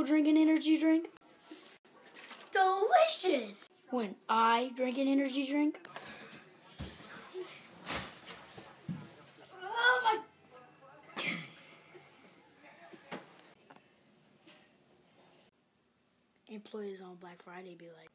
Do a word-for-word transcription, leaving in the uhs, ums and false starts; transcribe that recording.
people drink an energy drink? Delicious! When I drink an energy drink? Oh my... Employees on Black Friday be like,